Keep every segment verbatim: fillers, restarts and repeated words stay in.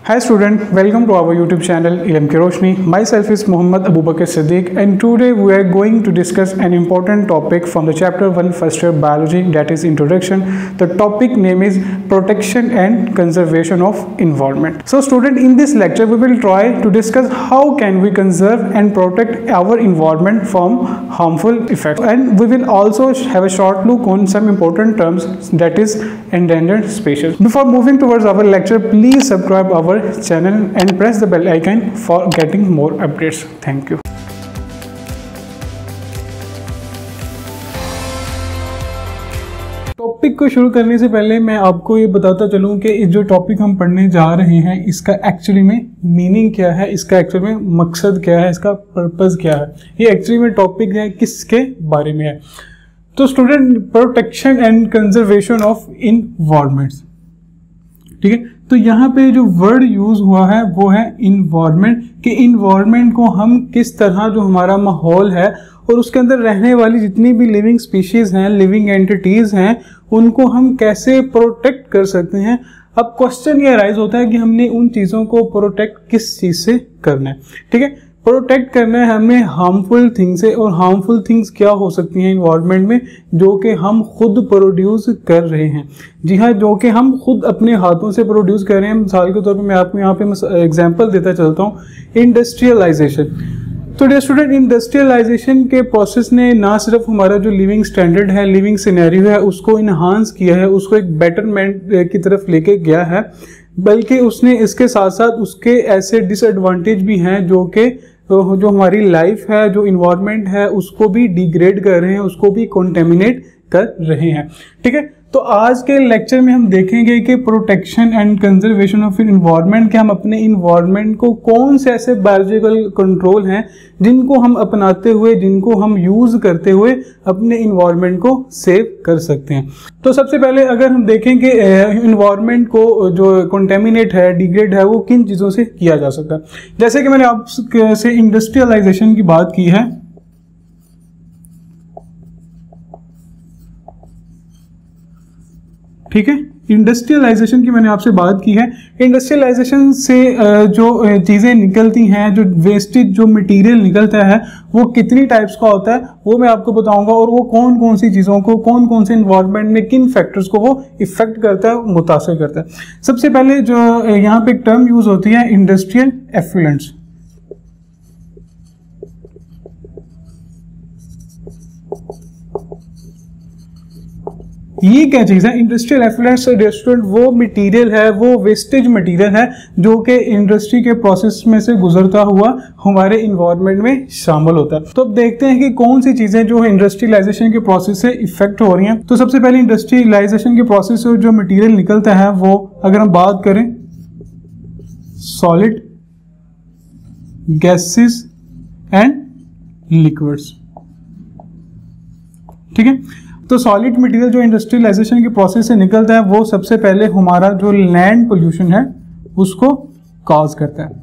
Hi student, welcome to our YouTube channel Ilm Ki Roshni. Myself is Muhammad Abu Bakr Siddiq and today we are going to discuss an important topic from the chapter one first year biology, that is introduction. The topic name is protection and conservation of environment. So student, in this lecture we will try to discuss how can we conserve and protect our environment from harmful effects, and we will also have a short look on some important terms, that is endangered species. Before moving towards our lecture, please subscribe our channel and press the bell icon for getting more updates. Thank you. Topic को शुरू करने से पहले मैं आपको ये बताता चलूं कि जो टॉपिक हम पढ़ने जा रहे हैं इसका एक्चुअली में मीनिंग क्या है, इसका एक्चुअली में मकसद क्या है, इसका पर्पस क्या है। ये एक्चुअली में टॉपिक है किसके बारे में है। तो student, protection and conservation of environments, ठीक है। तो यहाँ पे जो वर्ड यूज हुआ है वो है इन्वायरमेंट, कि इन्वायरमेंट को हम किस तरह, जो हमारा माहौल है और उसके अंदर रहने वाली जितनी भी लिविंग स्पीशीज हैं, लिविंग एंटिटीज हैं, उनको हम कैसे प्रोटेक्ट कर सकते हैं। अब क्वेश्चन ये राइज होता है कि हमने उन चीजों को प्रोटेक्ट किस चीज से करना है, ठीक है। प्रोटेक्ट करना है हमें हार्मफुल थिंग्स से, और हार्मफुल थिंग्स क्या हो सकती हैं इन्वायरमेंट में, जो कि हम खुद प्रोड्यूस कर रहे हैं। जी हाँ, जो कि हम खुद अपने हाथों से प्रोड्यूस कर रहे हैं। मिसाल के तौर पे मैं आपको यहाँ पे एग्जांपल देता चलता हूँ, इंडस्ट्रियलाइजेशन। तो डियर स्टूडेंट, इंडस्ट्रियलाइजेशन के प्रोसेस ने ना सिर्फ हमारा जो लिविंग स्टैंडर्ड है, लिविंग सिनेरियो है, उसको इन्हांस किया है, उसको एक बेटरमेंट की तरफ लेके गया है, बल्कि उसने इसके साथ साथ उसके ऐसे डिसएडवांटेज भी हैं जो कि तो जो हमारी लाइफ है, जो इन्वायरमेंट है, उसको भी डिग्रेड कर रहे हैं, उसको भी कॉन्टेमिनेट कर रहे हैं, ठीक है। तो आज के लेक्चर में हम देखेंगे कि protection and conservation of environment, के हम अपने इन्वायरमेंट को कौन से ऐसे बायोलॉजिकल कंट्रोल हैं जिनको हम अपनाते हुए, जिनको हम यूज करते हुए अपने इन्वायरमेंट को सेव कर सकते हैं। तो सबसे पहले अगर हम देखें कि इन्वायरमेंट को जो कॉन्टेमिनेट है, डिग्रेड है, वो किन चीज़ों से किया जा सकता है। जैसे कि मैंने आपसे इंडस्ट्रियलाइजेशन की बात की है, ठीक है। इंडस्ट्रियलाइजेशन की मैंने आपसे बात की है। इंडस्ट्रियलाइजेशन से जो चीज़ें निकलती हैं, जो वेस्टेज जो मटेरियल निकलता है, वो कितनी टाइप्स का होता है वो मैं आपको बताऊंगा, और वो कौन कौन सी चीज़ों को, कौन कौन से इन्वायरमेंट में किन फैक्टर्स को वो इफेक्ट करता है, मुतासिर करता है। सबसे पहले जो यहाँ पे एक टर्म यूज होती है, इंडस्ट्रियल एफ्लुएंट्स। ये क्या चीज़ है? इंडस्ट्रियल एफ्लुएंट्स रेस्टोरेंट वो मटेरियल है, वो वेस्टेज मटेरियल है जो कि इंडस्ट्री के प्रोसेस में से गुजरता हुआ हमारे इन्वायरमेंट में शामिल होता है। तो अब देखते हैं कि कौन सी चीज़ें जो इंडस्ट्रियलाइजेशन के प्रोसेस से इफेक्ट हो रही हैं। तो सबसे पहले इंडस्ट्रियलाइजेशन के प्रोसेस से जो मटेरियल निकलता है, वो अगर हम बात करें सॉलिड, गैसेस एंड लिक्विड्स, ठीक है। तो सॉलिड मटेरियल जो इंडस्ट्रियलाइजेशन के प्रोसेस से निकलता है, वो सबसे पहले हमारा जो लैंड पोल्यूशन है उसको कॉज करता है,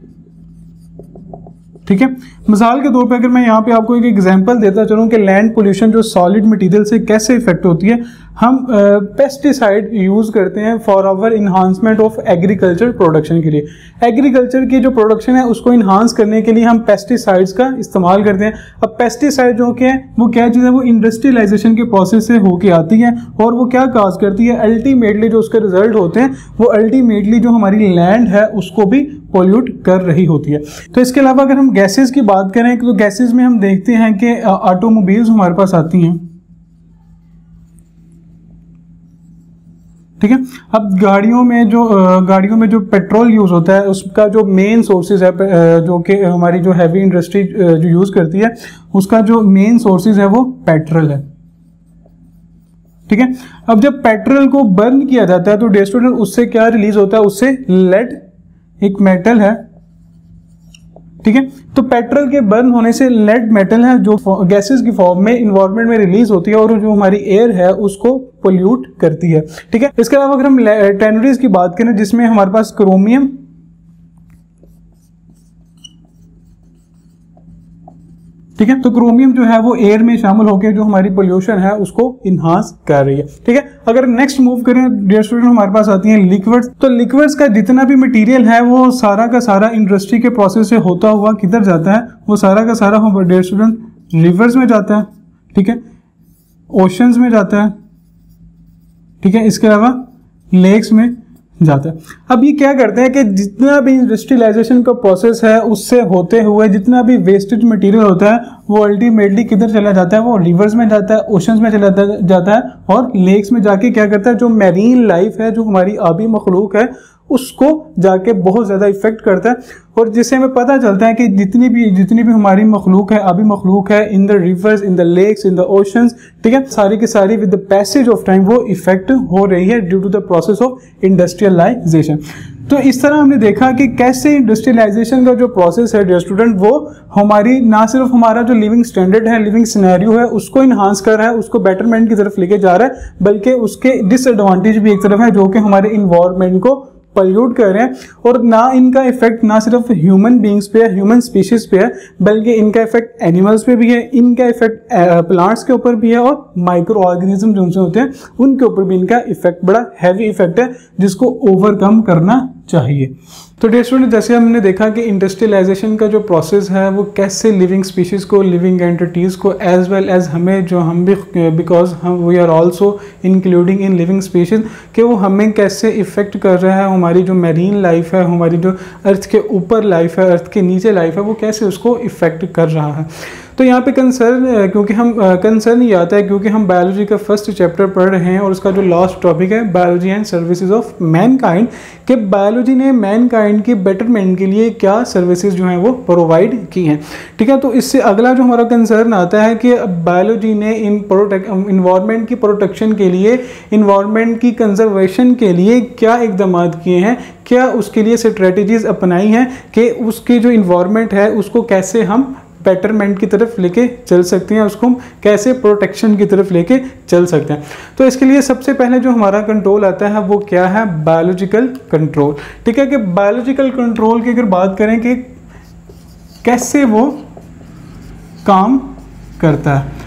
ठीक है। मिसाल के तौर पे अगर मैं यहाँ पे आपको एक एग्जांपल देता चलूँ कि लैंड पोल्यूशन जो सॉलिड मटेरियल से कैसे इफेक्ट होती है। हम पेस्टिसाइड यूज करते हैं for our enhancement of agriculture production के लिए। एग्रीकल्चर की जो प्रोडक्शन है उसको इन्हांस करने के लिए हम पेस्टिसाइड्स का इस्तेमाल करते हैं। अब पेस्टिसाइड जो कि है वो क्या चीज़ है, वो इंडस्ट्रियलाइजेशन के प्रोसेस से होके आती है, और वो क्या काज करती है, अल्टीमेटली जो उसके रिजल्ट होते हैं वो अल्टीमेटली जो हमारी लैंड है उसको भी पोल्यूट कर रही होती है। तो इसके अलावा अगर हम गैसेस की बात करें तो गैसेस में हम देखते हैं कि ऑटोमोबाइल्स हमारे पास आती हैं, ठीक है। अब गाड़ियों में जो गाड़ियों में जो पेट्रोल यूज होता है उसका जो मेन सोर्सेज है, जो कि हमारी जो हैवी इंडस्ट्री जो यूज करती है, उसका जो मेन सोर्सेज है वो पेट्रोल है, ठीक है। अब जब पेट्रोल को बर्न किया जाता है तो डियर स्टूडेंट उससे क्या रिलीज होता है, उससे लेड, एक मेटल है, ठीक है। तो पेट्रोल के बर्न होने से लेड मेटल है जो गैसेस की फॉर्म में इन्वायरमेंट में रिलीज होती है, और जो हमारी एयर है उसको पोल्यूट करती है, ठीक है। इसके अलावा अगर हम टेनरीज की बात करें जिसमें हमारे पास क्रोमियम, ठीक है। तो क्रोमियम जो है वो एयर में शामिल होकर जो हमारी पोल्यूशन है उसको इन्हांस कर रही है। ठीक है। अगर नेक्स्ट मूव करें डियर स्टूडेंट, हमारे पास आती हैं लिक्विड्स। तो लिक्विड्स का जितना भी मटेरियल है वो सारा का सारा इंडस्ट्री के प्रोसेस से होता हुआ किधर जाता है, वो सारा का सारा डियर स्टूडेंट रिवर्स में जाता है। ठीक है, ओशंस में जाता है। ठीक है, इसके अलावा लेक्स में जाता है। अब ये क्या करते हैं कि जितना भी इंडस्ट्रियलाइजेशन का प्रोसेस है उससे होते हुए जितना भी वेस्टेज मटेरियल होता है वो अल्टीमेटली किधर चला जाता है, वो रिवर्स में जाता है, ओशंस में चला जाता है और लेक्स में जाके क्या करता है, जो मैरीन लाइफ है, जो हमारी आबी मखलूक है, उसको जाके बहुत ज़्यादा इफेक्ट करता है। और जिससे हमें पता चलता है कि जितनी भी जितनी भी हमारी मखलूक है, आबी मखलूक है, in the rivers, in the lakes, in the oceans, ठीक है, सारी की सारी with the passage of time वो इफेक्ट हो रही है due to the process of industrialisation. तो इस तरह हमने देखा कि कैसे इंडस्ट्रियलाइजेशन का जो प्रोसेस है डियर स्टूडेंट, वो हमारी ना सिर्फ हमारा जो लिविंग स्टैंडर्ड है, लिविंग सिनेरियो है, उसको इन्हांस कर रहा है, उसको बेटरमेंट की तरफ लेके जा रहा है, बल्कि उसके डिसएडवांटेज भी एक तरफ है जो कि हमारे इन्वायरमेंट को पल्यूट कर रहे हैं। और ना इनका इफेक्ट ना सिर्फ ह्यूमन बींग्स पे है, ह्यूमन स्पीशीज पे है, बल्कि इनका इफेक्ट एनिमल्स पे भी है, इनका इफेक्ट प्लांट्स के ऊपर भी है और माइक्रो ऑर्गेनिज्म जो उनसे होते हैं उनके ऊपर भी इनका इफेक्ट बड़ा हैवी इफेक्ट है जिसको ओवरकम करना चाहिए। तो डियर स्टूडेंट, जैसे हमने देखा कि इंडस्ट्रियलाइजेशन का जो प्रोसेस है वो कैसे लिविंग स्पीशीज को, लिविंग एंटिटीज़ को, एज वेल एज हमें जो हम भी, बिकॉज हम we are also including in living species, कि वो हमें कैसे इफेक्ट कर रहा है, हमारी जो मैरीन लाइफ है, हमारी जो अर्थ के ऊपर लाइफ है, अर्थ के नीचे लाइफ है, वो कैसे उसको इफेक्ट कर रहा है। तो यहाँ पे कंसर्न, क्योंकि हम कंसर्न ये आता है क्योंकि हम बायोलॉजी का फर्स्ट चैप्टर पढ़ रहे हैं और उसका जो लास्ट टॉपिक है biology and services of mankind, कि बायोलॉजी ने मैनकाइंड के बेटरमेंट के लिए क्या सर्विसेज जो हैं वो प्रोवाइड की हैं। ठीक है, तो इससे अगला जो हमारा कंसर्न आता है कि बायोलॉजी ने इन प्रोटेक्ट इन्वायरमेंट की प्रोटेक्शन के लिए, इन्वायरमेंट की कंजर्वेशन के लिए क्या इकदाम किए हैं, क्या उसके लिए स्ट्रेटजीज अपनाई हैं कि उसकी जो इन्वायरमेंट है उसको कैसे हम बेटरमेंट की तरफ लेके चल सकते हैं, उसको हम कैसे प्रोटेक्शन की तरफ लेके चल सकते हैं। तो इसके लिए सबसे पहले जो हमारा कंट्रोल आता है वो क्या है, बायोलॉजिकल कंट्रोल। ठीक है, कि बायोलॉजिकल कंट्रोल की अगर बात करें कि कैसे वो काम करता है,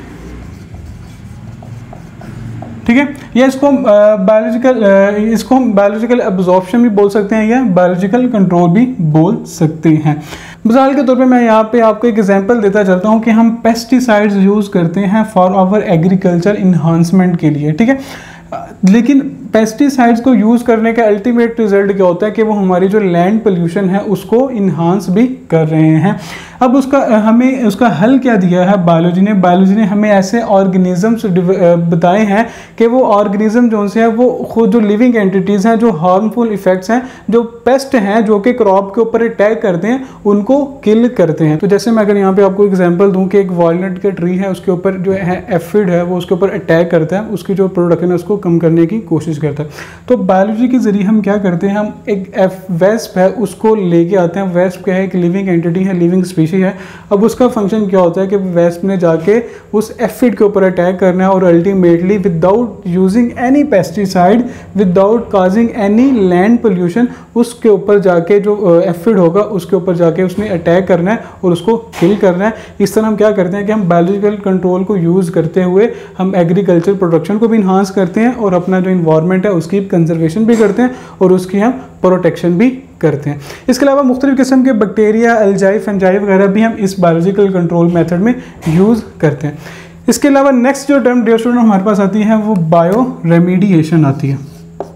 ठीक है, या इसको हम बायोलॉजिकल इसको हम बायोलॉजिकल एब्जॉर्प्शन भी बोल सकते हैं या बायोलॉजिकल कंट्रोल भी बोल सकते हैं। मिसाल के तौर पे मैं यहाँ पे आपको एक एग्जांपल देता चलता हूँ कि हम पेस्टिसाइड्स यूज़ करते हैं फॉर आवर एग्रीकल्चर इन्हांसमेंट के लिए। ठीक है, लेकिन पेस्टिसाइड्स को यूज़ करने का अल्टीमेट रिजल्ट क्या होता है कि वो हमारी जो लैंड पोल्यूशन है उसको इन्हांस भी कर रहे हैं। अब उसका हमें उसका हल क्या दिया है बायोलॉजी ने, बायोलॉजी ने हमें ऐसे ऑर्गेनिजम्स बताए हैं कि वो ऑर्गेनिज्म जो से है वो खुद जो लिविंग एंटिटीज़ हैं, जो हार्मफुल इफेक्ट्स हैं, जो पेस्ट हैं जो कि क्रॉप के ऊपर अटैक करते हैं, उनको किल करते हैं। तो जैसे मैं अगर यहाँ पे आपको एग्जांपल दूँ कि एक वॉलनट का ट्री है, उसके ऊपर जो है एफिड है वो उसके ऊपर अटैक करता है, उसकी जो प्रोडक्शन है उसको कम करने की कोशिश करता है। तो बायोलॉजी के जरिए हम क्या करते हैं, हम एक एफ वेस्प है उसको लेके आते हैं। वेस्प क्या है, एक लिविंग एंटिटी है, लिविंग स्पीशीज है। अब उसका फंक्शन क्या होता है कि वेस्प ने जाके उस एफिड के ऊपर अटैक करना है और ultimately without using any pesticide, without causing any land pollution, उसके ऊपर जाके जो एफिड होगा उसके ऊपर जाके उसने अटैक करना है और उसको किल करना है। इस तरह हम क्या करते हैं कि हम बायोलॉजिकल कंट्रोल को यूज़ करते हुए हम एग्रीकल्चर प्रोडक्शन को भी इन्हांस करते हैं और अपना जो इन्वायरमेंट है उसकी कंजर्वेशन भी करते हैं और उसकी हम प्रोटेक्शन भी करते हैं। इसके अलावा मुख्तलिफ किस्म के बैक्टीरिया, एल्जाई, फंजाई वगैरह भी हम इस बायोलॉजिकल कंट्रोल मेथड में यूज़ करते हैं। इसके अलावा नेक्स्ट जो टर्म डियर स्टूडेंट हमारे पास आती है वो बायो रेमिडिएशन आती है।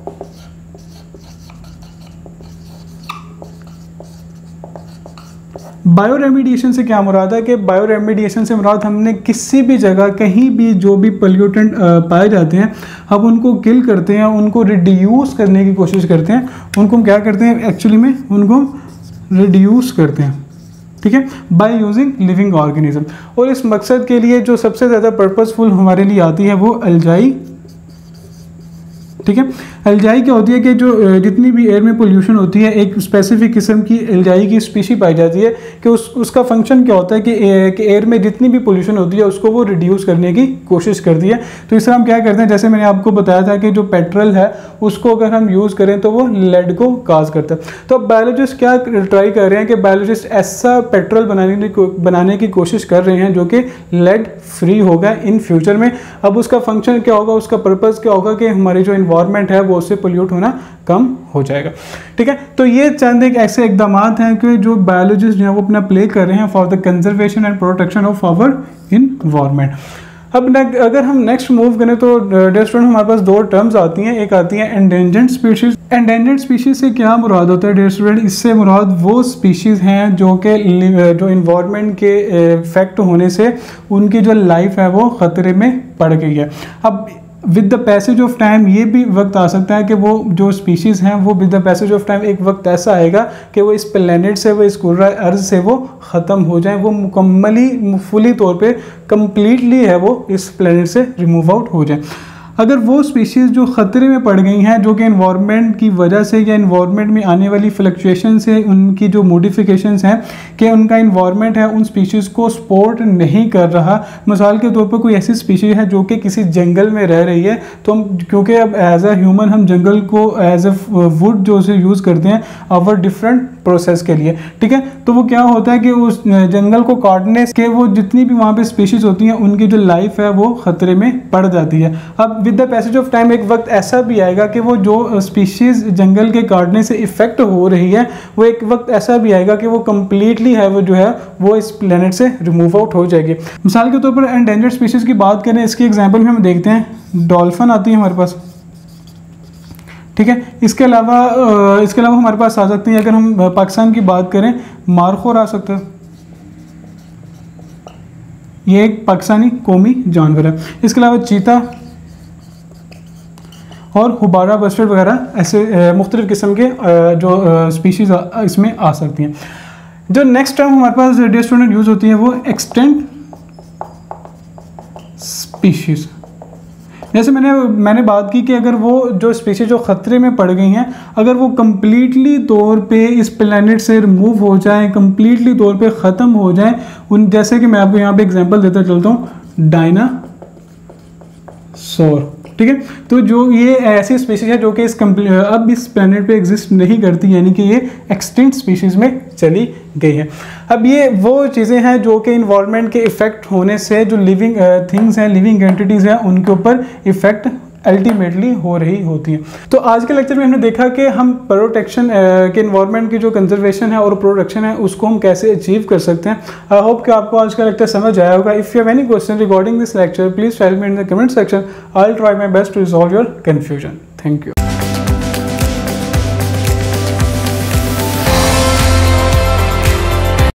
बायो रेमिडिएशन से क्या मुराद है कि बायो रेमिडिएशन से मुराद हमने किसी भी जगह कहीं भी जो भी पोल्यूटेंट पाए जाते हैं हम उनको किल करते हैं, उनको रिड्यूस करने की कोशिश करते हैं। उनको हम क्या करते हैं एक्चुअली में, उनको रिड्यूस करते हैं, ठीक है, बाय यूजिंग लिविंग ऑर्गेनिज्म। और इस मकसद के लिए जो सबसे ज़्यादा पर्पसफुल हमारे लिए आती है वो एल्जाई, ठीक है। एल्जाई क्या होती है कि जो जितनी भी एयर में पोल्यूशन होती है, एक स्पेसिफिक किस्म की एल्जाई की स्पीशी पाई जाती है कि उस उसका फंक्शन क्या होता है कि, कि एयर में जितनी भी पोल्यूशन होती है उसको वो रिड्यूस करने की कोशिश करती है। तो इस तरह हम क्या करते हैं, जैसे मैंने आपको बताया था कि जो पेट्रोल है उसको अगर हम यूज़ करें तो वो लेड को काज करता है। तो अब बायोलॉजिस्ट क्या ट्राई कर रहे हैं कि बायोलॉजिस्ट ऐसा पेट्रोल बनाने की बनाने की कोशिश कर रहे हैं जो कि लेड फ्री होगा इन फ्यूचर में। अब उसका फंक्शन क्या होगा, उसका पर्पज़ क्या होगा कि हमारी जो इन्वायरमेंट है वो उससे पोल्यूट होना कम हो जाएगा। ठीक है, तो ये चंद एक ऐसे इकदाम हैं कि जो बायोलॉजिस्ट जो है वो अपना प्ले कर रहे हैं for the conservation and protection of our environment. अब अगर हम नेक्स्ट मूव करें तो डियर स्टूडेंट हमारे पास दो टर्म्स आती हैं, एक आती है एंडेंजर्ड स्पीशीज। एंडेंजर्ड स्पीशीज से क्या मुराद होता है डियर स्टूडेंट, इससे मुराद वो स्पीशीज़ हैं जो कि जो इन्वायरमेंट के इफेक्ट होने से उनकी जो लाइफ है वो ख़तरे में पड़ गई है। अब with the passage of time ये भी वक्त आ सकता है कि वो जो स्पीशीज़ हैं वो with the passage of time एक वक्त ऐसा आएगा कि वो इस प्लेनेट से, वो इस कुर्रा अर्ज़ से वो ख़त्म हो जाएं, वो मुकम्मली फुली तौर पे कंप्लीटली है वो इस प्लेनेट से रिमूव आउट हो जाएं। अगर वो स्पीशीज़ जो ख़तरे में पड़ गई हैं, जो कि इन्वायरमेंट की वजह से या इन्वायरमेंट में आने वाली फ्लक्चुएशन से उनकी जो मॉडिफिकेशंस हैं कि उनका इन्वायरमेंट है उन स्पीशीज़ को सपोर्ट नहीं कर रहा, मिसाल के तौर पर कोई ऐसी स्पीशीज़ है जो कि किसी जंगल में रह रही है, तो हम क्योंकि अब एज अ ह्यूमन हम जंगल को एज अ वुड जो से यूज़ करते हैं आवर डिफरेंट प्रोसेस के लिए। ठीक है, तो वो क्या होता है कि उस जंगल को काटने के वो जितनी भी वहाँ पे स्पीशीज़ होती हैं उनकी जो लाइफ है वो ख़तरे में पड़ जाती है। अब with the passage of time एक वक्त ऐसा भी आएगा कि वो जो स्पीशीज़ जंगल के काटने से इफ़ेक्ट हो रही है वो एक वक्त ऐसा भी आएगा कि वो कम्प्लीटली है वो जो है वो इस प्लेनेट से रिमूव आउट हो जाएगी। मिसाल के तौर पर एंडेंजर्ड स्पीशीज़ की बात करें, इसकी एग्जाम्पल में हम देखते हैं डॉल्फिन आती है हमारे पास। ठीक है, इसके अलावा इसके अलावा हमारे पास आ सकती है, अगर हम पाकिस्तान की बात करें मारखोर आ सकता है, ये एक पाकिस्तानी कौमी जानवर है। इसके अलावा चीता और हुबारा बस्टर्ड वगैरह ऐसे मुख्तलिफ़ किस्म के जो स्पीशीज़ इसमें आ सकती हैं। जो नेक्स्ट टर्म हमारे पास डियर स्टूडेंट यूज़ होती है वो एक्सटेंट स्पीशीज़। जैसे मैंने मैंने बात की कि अगर वो जो स्पीशीज़ जो ख़तरे में पड़ गई हैं अगर वो कम्प्लीटली तौर पे इस प्लेनेट से रिमूव हो जाएं, कम्प्लीटली तौर पे ख़त्म हो जाएं, उन जैसे कि मैं आपको यहाँ पे एग्जांपल देता चलता हूँ, डायनासोर। ठीक है, तो जो ये ऐसी स्पीशीज़ है जो कि इस अब इस प्लेनेट पे एग्जिस्ट नहीं करती, यानी कि ये एक्सटिंक्ट स्पीशीज़ में चली गई है। अब ये वो चीज़ें हैं जो कि इन्वायरमेंट के इफ़ेक्ट होने से जो लिविंग थिंग्स हैं, लिविंग एंटिटीज़ हैं, उनके ऊपर इफ़ेक्ट अल्टीमेटली हो रही होती हैं। तो आज के लेक्चर में हमने देखा कि हम प्रोटेक्शन के इन्वायरमेंट की जो कंजर्वेशन है और प्रोटेक्शन है उसको हम कैसे अचीव कर सकते हैं। आई होप कि आपको आज का लेक्चर समझ आया होगा। If you have any question regarding this lecture please tell me in the comment section. I will try my best to resolve your confusion. Thank you.